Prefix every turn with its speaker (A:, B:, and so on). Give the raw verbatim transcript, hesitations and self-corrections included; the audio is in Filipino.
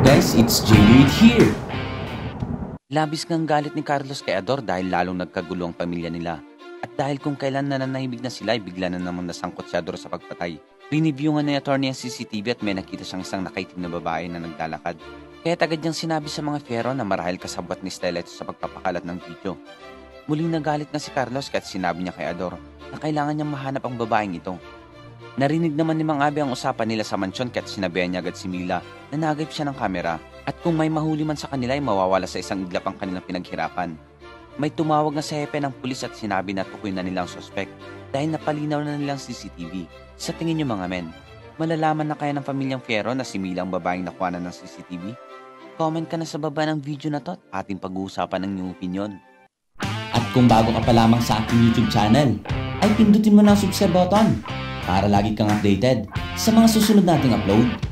A: guys, it's J-Reed here.
B: Labis ngang galit ni Carlos kay Ador dahil lalong nagkagulo ang pamilya nila. At dahil kung kailan nananahimik na sila ay bigla na namang nasangkot si Ador sa pagpatay. Rineview nga ni attorney ang C C T V at may nakita siyang isang nakaitim na babae na naglalakad. Kaya agad niyang sinabi sa mga Fierro na marahil kasabwat ni Stella ito sa pagpapakalat ng video. Muling nagalit na si Carlos kaya't sinabi niya kay Ador na kailangan niyang mahanap ang babaeng ito. Narinig naman ni Mang Abe ang usapan nila sa mansyon kaya't sinabihan niya agad si Mila na nagayip siya ng kamera at kung may mahuli man sa kanila ay mawawala sa isang iglap ang kanilang pinaghirapan. May tumawag na sa hepe ng pulis at sinabi na tukoy na nilang suspect dahil napalinaw na nilang C C T V. Sa tingin niyo mga men, malalaman na kaya ng pamilyang Fierro na si Mila ang babaeng nakuha ng C C T V? Comment ka na sa baba ng video na to at ating pag-uusapan ng iyong opinion.
A: At kung bago ka pa lamang sa aking YouTube channel, ay pindutin mo na ang subscribe button para lagi kang updated sa mga susunod nating upload.